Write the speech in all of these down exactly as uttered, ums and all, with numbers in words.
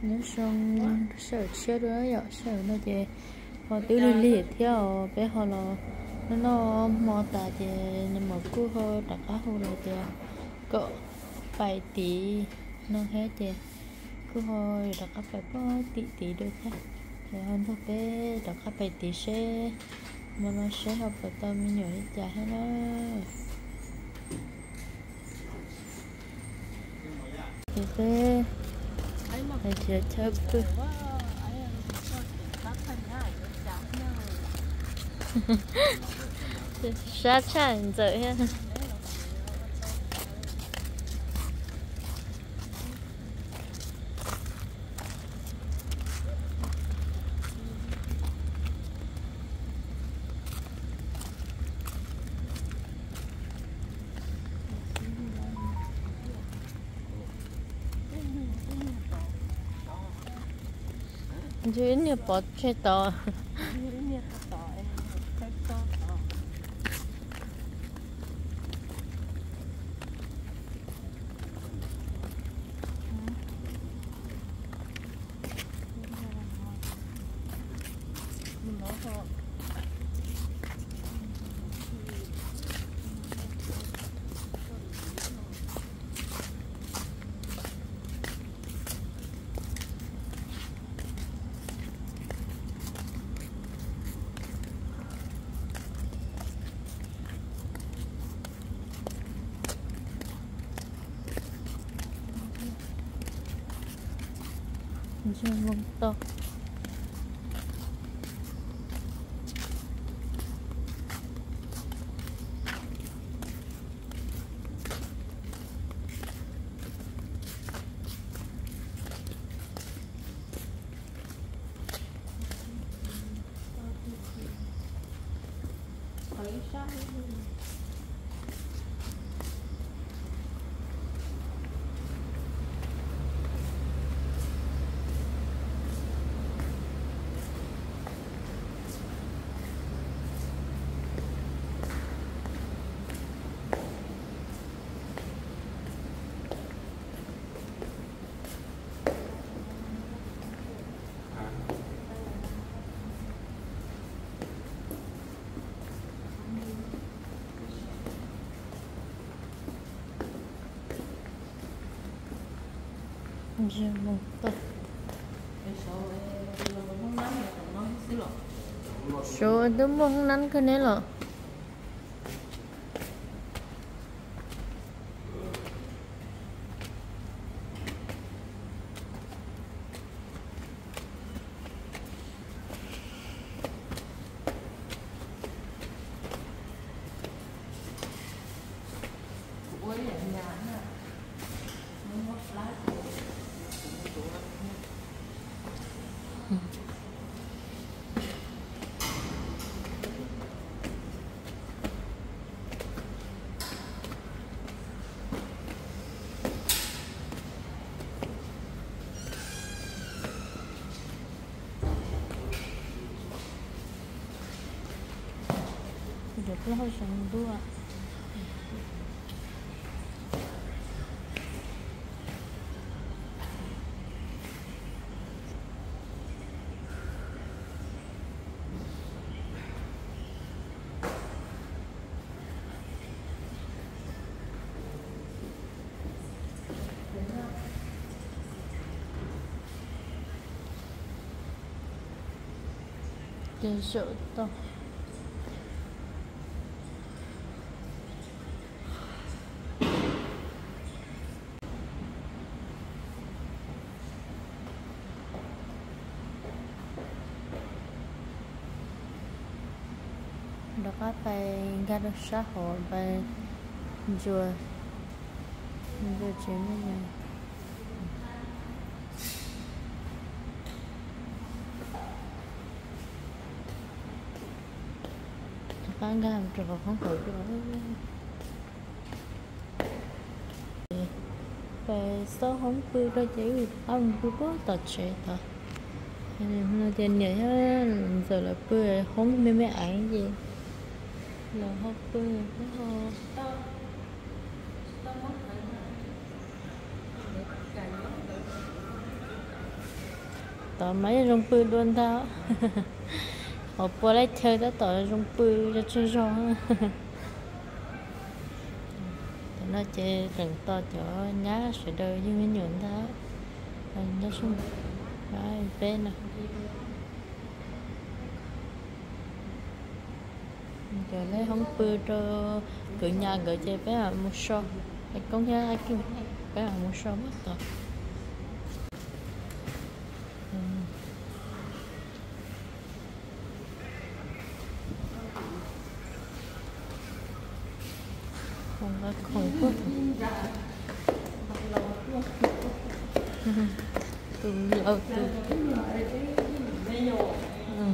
nhớ xong sợ chết nữa giờ sợ nó thì họ tự đi liệt theo bé họ là nó nó mò ta thì nhưng mà cứ hơi đặt cá hồ rồi thì cỡ vài tỷ nó hết thì cứ hơi đặt cá phải có tỷ tỷ được thế thì hơn thôi bé đặt cá vài tỷ sẽ mà nó sẽ học vào tâm nhỏ hết trả hết đó thì bé thì sẽ chấp sát chảnh rồi ha dưới như bọt chơi to chưa mông to chưa mông to số đúng không nắn cái này là được lâu xong đua trên sợ to đó có phải ra được xã hội và chùa chùa chuyện như này bán ra trường hợp không khởi được về số không cứ ra chỉ vì ông cứ có tật trẻ thôi nên tiền nhảy giờ là bữa không mấy mấy ảnh gì là học bữa cái họ tao mấy rong bự luôn tao họ bữa lấy chơi đó tao rong bự cho chơi rong nó chơi rừng to cho nhá sẽ đời như mấy nhuận đó nó xuống đấy bên này giờ lấy không bự cho cửa nhà gửi chơi bé à một số cái con kia ai kêu bé à một số mất rồi không có không có từ lâu từ ừ.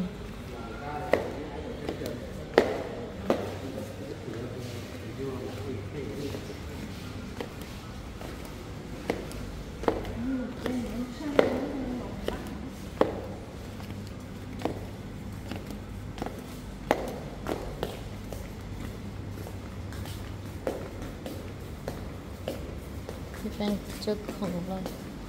đang chất khổng lồ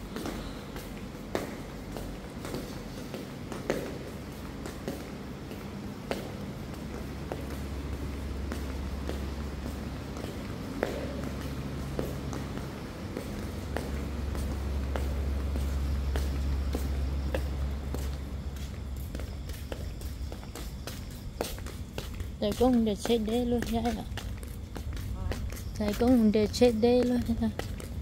thầy cũng để chết đế luôn nhá thầy cũng để chết đế luôn nhá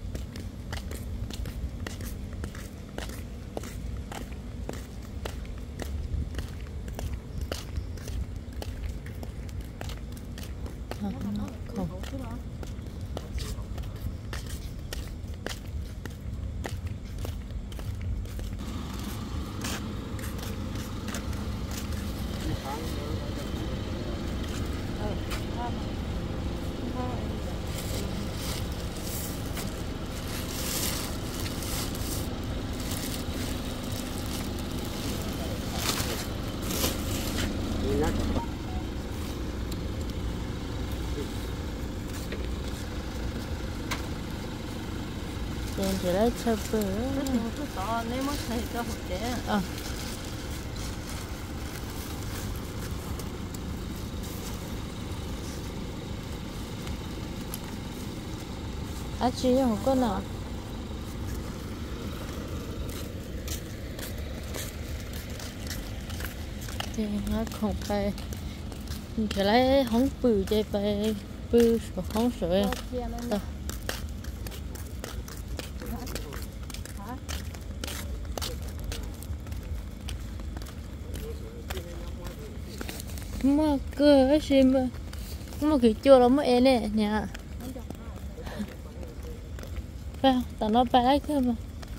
tiền chỉ lấy cho bữa nếu mất thì cho hộp trẻ ờ à chị không có nào thì nó không phải chỉ lấy không bự chơi phải bự không sợi đâu mà cơ gì mà mà cái chua nó mới nè nhà phải tao nó phải lấy cơ mà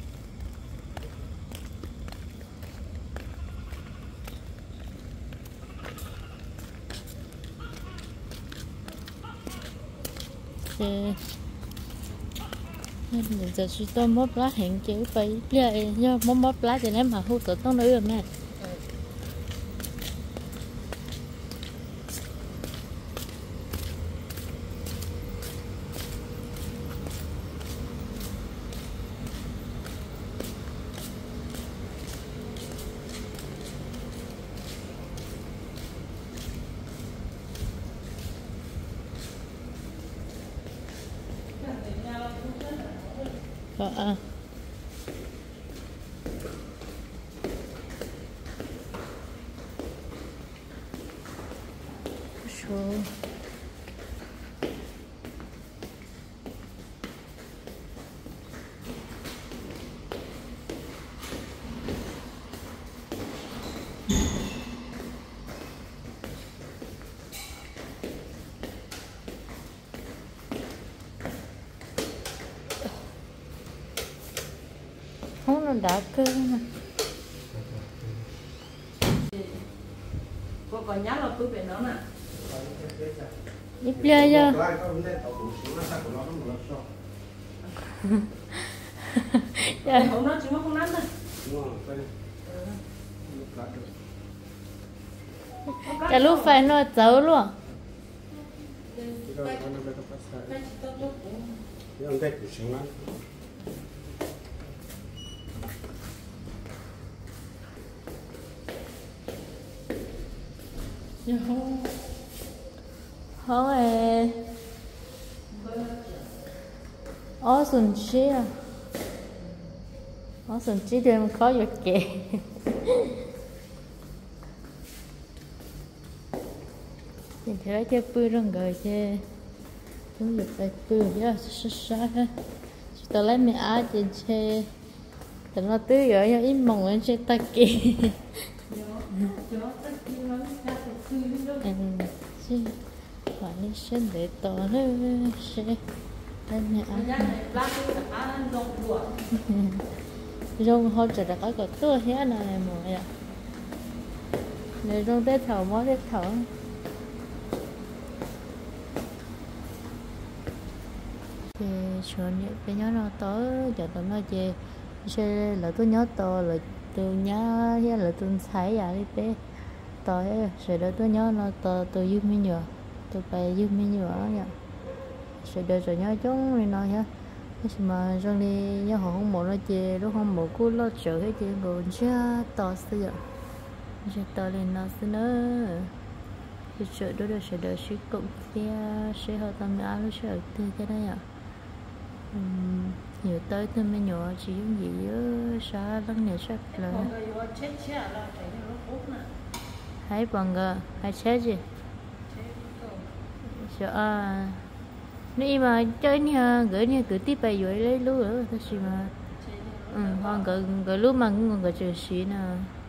thì nên giờ chỉ tôi móp lá hiện chữ phải vậy do móp móp lá thì ném mà hút tự tao nữa rồi nè à số không nó đã cơ mà cô còn nhớ là cứ về nó nè ít chơi cho không nói chứ không nói nè cả lúc phải nó xấu luôn thôi ở sân chi à ở sân chi thì em khó được kể nhìn thấy cái bự răng gầy chứ chúng được cái bự chứ sát sát ha tao lấy mẹ á trên xe tao nó tưới ở nhà ít mỏng lên trên tay kia em chứ phải đi xem để tao lấy xe lấy mẹ á rong hôm trở lại cáiตัวhết này mọi ạ để rong tết thầu mót tết thầu thì chuyện những cái nhớ nó tới giờ tụi nó chơi chơi là tôi nhớ to là tôi nhớ hay là tôi thấy à đi bé tới rồi đó tôi nhớ nó to tôi giúp mình nhớ tôi phải giúp mình nhớ nhá rồi đó rồi nhớ chúng thì nói nhá mà trong đi nhớ họ không muốn nó chơi lúc không muốn cú lo chờ hết chơi ngồi chưa to xí ạ chơi to lên nó xí nữa cái chuyện đó là sẽ đợi suy cộng kia sẽ họ tâm áo nó sẽ từ cái đấy ạ nhiều tới thôi mới nhỏ chỉ giống gì á sao lăng này sắp là hãy bằng gờ hãy chết gì sợ à nếu mà chơi nha gửi nha gửi tiếp bài rồi lấy lúa ở thật sự mà ừ còn gửi gửi lúa mà cũng còn gửi chơi xí nè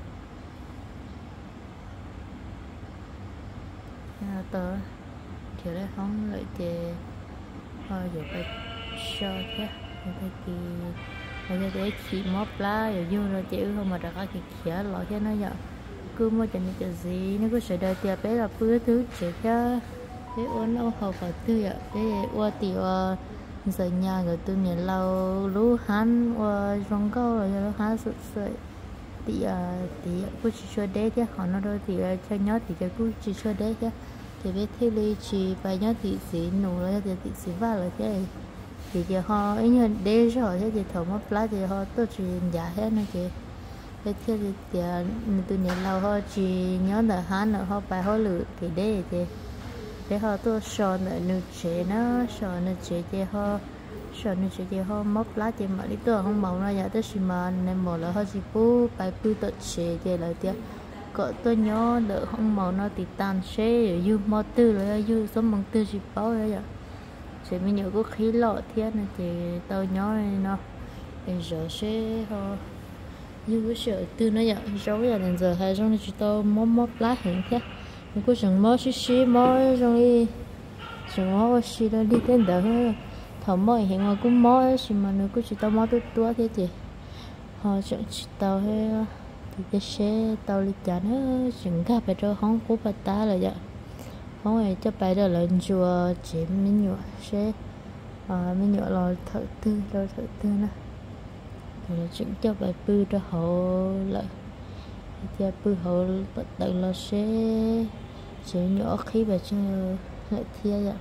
tớ thì lấy không lợi thì thôi giờ phải cho thế cái gì bây giờ để chỉ móp lá rồi vô rồi chịu không mà đặt cái kia lọ cho nó giờ cứ mua cho cái gì nó có sẽ đợi tiệp bé là bữa thứ chỉ cho để uống lâu học và tư ạ để uống thì giờ nhà người tôi nhận lâu lú hắn và rong câu rồi lú hắn sụt sợi thì thì cứ chỉ cho đấy chứ họ nó đôi thì cho nhớ thì cho cứ chỉ cho đấy chứ thì biết thế li chỉ phải nhớ thì gì nụ rồi thì thì gì vào rồi thế thì giờ họ ấy như để rồi thế thì thầu mất lá thì họ tôi chỉ giả hết nó chị thế thì thì tôi nhận lâu họ chỉ nhớ là hắn là họ phải họ lựa thì đấy thì để họ tôi sờ lại nụ chế nó sờ nụ chế thì họ sờ nụ chế thì họ mất lá thì mà đi tôi không mong là giờ tôi chỉ mà nên một là họ chỉ bù bài bù tự chế thì lại tiếc cỡ tôi nhớ đỡ không màu nó thì tan xe ở dư mò tư rồi dư số bằng tư chỉ báo rồi ạ chỉ mình nhớ có khí lọ thiết này thì tao nhớ này nó bây giờ xe họ dư cái sợ tư nó vậy rồi giờ đến giờ hai trong này chỉ tao móp móp lá hiện thế mình có chẳng móp xí xí móp trong đi chẳng móp xí đó đi đến đỡ thầu móp hiện ngoài cũng móp xí mà nó cứ chỉ tao móp tốt tốt thế thì họ chẳng chỉ tao hay thì cái xe tàu đi chả nó chừng gặp phải cho không cố bà ta là vậy không phải cho bài đó lên chùa chỉ mình nhựa xe à mình nhựa là thợ tư rồi thợ tư nè rồi chừng cho bài bư cho họ lại thì bư họ bắt đầu là xe chỉ nhỏ khí về cho lại thia vậy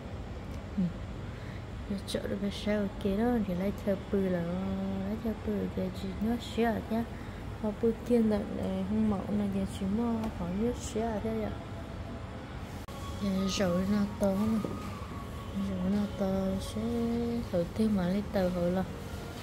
chỗ được cái sao kia đó thì lấy theo bư là lấy theo bư thì chỉ nó xe nhá họ bữa tiên là không mẫu là giờ chỉ mua họ biết xe thế ạ rồi nó to rồi nó to sẽ đầu tiên mà lấy tàu hồi là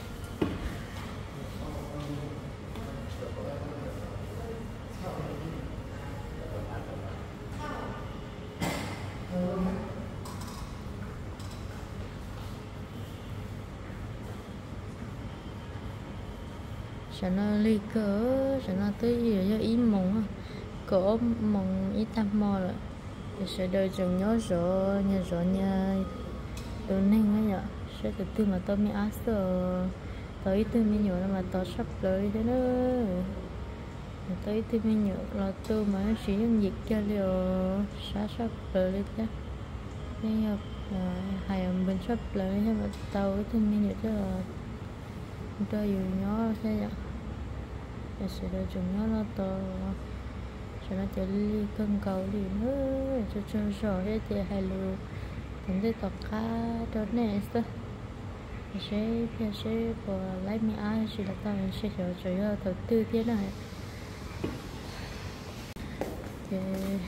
sẽ nó ly cỡ sẽ nó tới giờ cho ý mong cỡ mong ý tam mò rồi sẽ đợi chừng nhớ rõ nhà rõ nhà đồ nên á nhở sẽ từ từ mà tôi mới áp sợ tới từ mới nhớ mà tôi sắp tới thế đó tới từ mới nhớ là tôi mà nó chỉ những việc cho liều sát sắp tới đấy chứ nên là hai ông bên sắp tới nhưng mà tàu từ mới nhớ cho là tôi dù nhớ thế nhở sẽ đợi chừng nhớ nó to cho nó chạy đi cân cầu đi nữa cho cho rồi hết thì hai lô thành tới tập khá cho này sao sẽ sẽ bỏ lấy mi ai chỉ là tao sẽ cho cho đầu tư thế này thì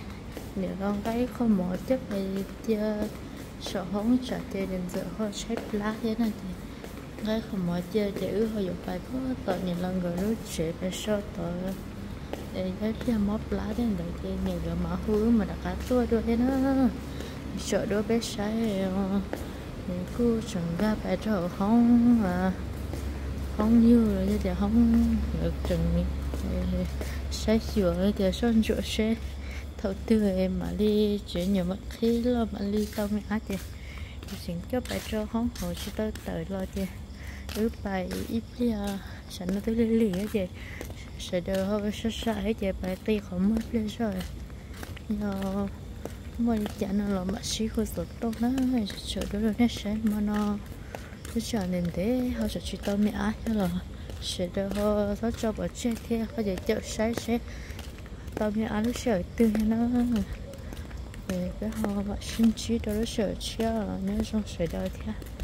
nếu con cái không mở tiếp thì tia sợ không trả tiền đến giờ họ chết lá thế này thì cái không mở tia để ư họ dùng bài có tội nhìn lần rồi nó sẽ phải sợ tội để cái tia móp lá đến đời thì nhiều rồi mà hứa mà đã cá tua được thế nó sợ đứa bé sai thì cứ chẳng ra bài trò không mà không như rồi thì không được chừng sai sửa thì son sửa xe thầu tư em mà đi chuyện nhiều mất khí lo mà đi tao mới hát thì xin cho bài cho không hồi sẽ tới tới lo thì ướp bài ít đi à sẵn nó tới liền liền vậy sẽ đỡ hơi sát sai vậy bài ti không mất lên rồi giờ mà chả nó là mà xí khôi sụt tốt nó sợ đỡ được nó sẽ mà nó cứ chờ nên thế họ sẽ chỉ tao mới hát cho là sẽ đỡ hơi nó cho bỏ chết thế có thể chợ sai sẽ tao mới ăn nó sợ tư nó về cái họ mà sinh trí đó nó sợ chưa nếu trong sợi đời thế